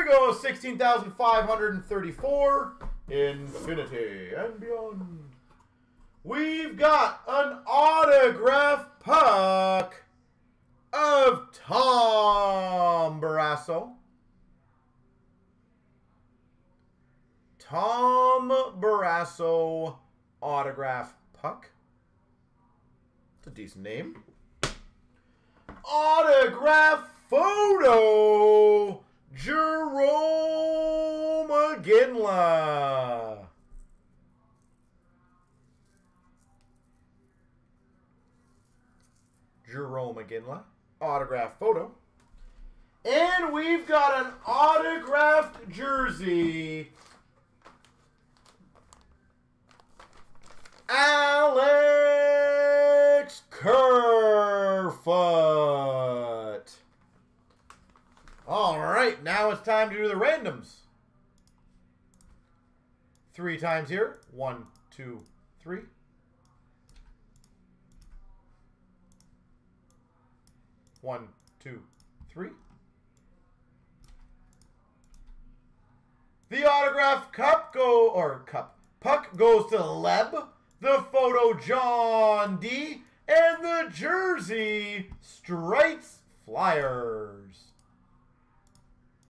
go 16,534. Infinity and beyond. We've got an autograph puck of Tom Barrasso. Tom Barrasso autograph puck. It's a decent name. Autograph photo, Jerome McGinley. Jerome McGinley, autograph photo. And we've got an autographed jersey, Alex Kerfoot. All right, now it's time to do the randoms. 3 times here. 1, 2, 3. 1, 2, 3. The autograph puck goes to Leb. The photo, John D. And the jersey, Stripes Flyers.